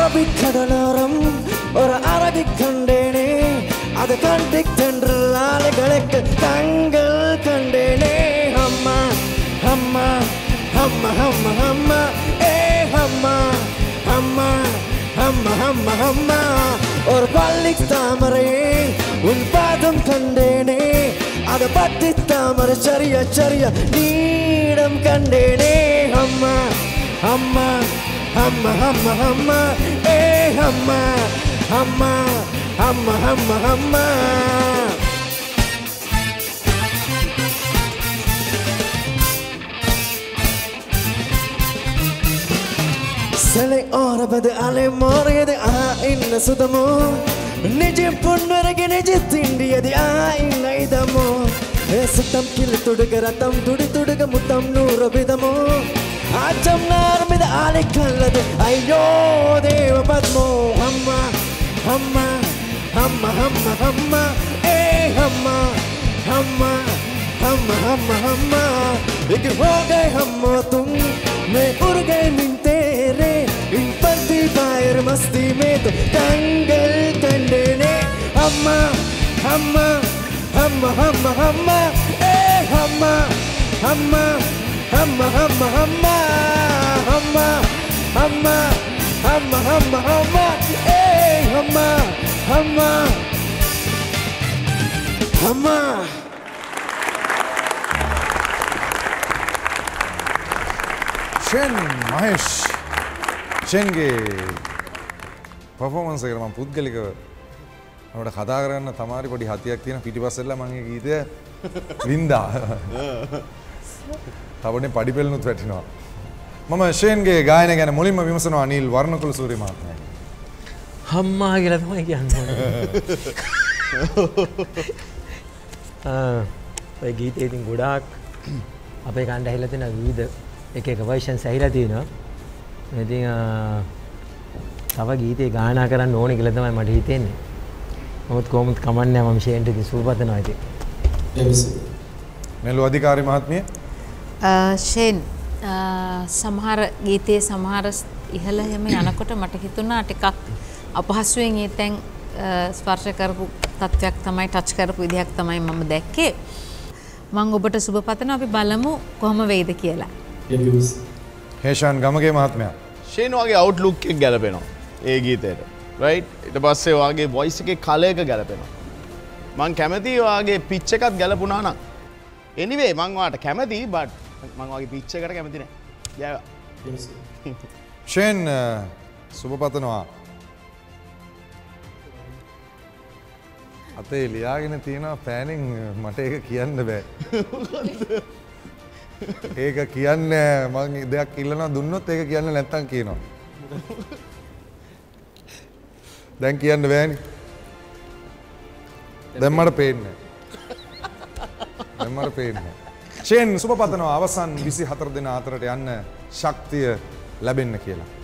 அரபிக்கடலோரம் ஒரு அரபிக் கண்டேனே அது கண்டிக் தென்றல் அலைகளுக்கு தங்கள் கண்டேனே அம்மா அம்மா அம்மா அம்மா அம்மா ஏ அம்மா அம்மா அம்மா அம்மா அம்மா ஒரு பள்ளி தாமரையே உன் பாதம் கண்டேனே அது பட்டி தாமரை சரிய சரிய நீடம் கண்டேனே அம்மா அம்மா அம்மா அம்மா அம்மா ஏ அம்மா அம்மா அம்மா அம்மா அம்மா சிலை ஓரபது அலை மோறியது இன்ன சுதமோ நிஜம் பொன்னுரகி நிஜ திண்டியது இன்ன இதமோ சுத்தம் கிளி துடுக ரத்தம் துடி துடுக முத்தம் நூறு விதமோ ஆச்சம் நார்மித ஆலை கல்லது ஐயோ தேவ பத்மோ அம்மா அம்மா அம்மா அம்மா அம்மா ஏ அம்மா அம்மா அம்மா அம்மா அம்மா एक हो गए हम तुम मैं उड़ गए मिलते रे इन पत्ती फायर मस्ती में तो दंगल करने ने अम्मा अम्मा अम्मा अम्मा अम्मा ए अम्मा अम्मा अम्मा अम्मा अम्मा अम्मा अम्मा अम्मा अम्मा अम्मा ए अम्मा अम्मा अम्मा ෂෙන් මහේෂ් ෂෙන්ගේ පර්ෆෝමන්ස් එක මම පුද්ගලිකව අපිට කතා කරන්න තමාරි පොඩි හතියක් තියෙන පිටිපස්සෙල්ලා මම ඒ ගීතය වින්දා. තවනේ පඩිපෙළනුත් වැටිනවා. මම ෂෙන්ගේ ගායනය ගැන මුලින්ම විමසනවා අනිල් වර්ණකුල සූරිය මහත්මයා. අම්මා කියලා තමයි කියන්නේ. ඔය ගීතේ ඉතින් ගොඩාක් අපේ කණ්ඩ ඇහිලා තියෙන විවිධ එක එක වර්ෂන්ස් ඇහිලා තියෙනවා. ඉතින් තව ගීතේ ගායනා කරන්න ඕනේ කියලා තමයි මට හිතෙන්නේ. නමුත් කොහොමද කමන්නේ මම ෂේන්ට ඉතින් සුබපතනවා ඉතින්. මෙලෝ අධිකාරී මහත්මිය ෂේන් සමහර ගීතයේ සමහර ඉහළ යම යනකොට මට හිතුණා ටිකක් අපහසුයෙන් ඒ තැන් ස්පර්ශ කරපු තත්වයක් තමයි ටච් කරපු විදිහක් තමයි මම දැක්කේ. මම ඔබට සුබපතනවා අපි බලමු කොහොම වෙයිද කියලා. හේෂාන් ගමගේ මහත්මයා ෂේන් වගේ අවුට්ලුක් එක ගැලපෙනවා ඒ ගීතයට රයිට් ඊට පස්සේ වාගේ වොයිස් එකේ කලයක ගැලපෙනවා මං කැමතියි වාගේ පිච් එකත් ගැලපුණා නම් එනිවේ මං වාට කැමතියි බට් මං වාගේ පිච් එකට කැමති නෑ ෂේන් සුබපතනවා අතේ ලියාගෙන තියෙනවා පෑනින් මට ඒක කියන්න බෑ ඒක කියන්නේ මම දෙයක් ඉල්ලනවා දුන්නොත් ඒක කියන්න නැත්තම් කියනවා. දැන් කියන්න බෑනේ. දැන් මට පේන්නේ. දැන් මට පේන්නේ. ෂේන් සුබපතනවා අවසන් 24 දෙනා අතරට යන්න ශක්තිය ලැබෙන්න කියලා.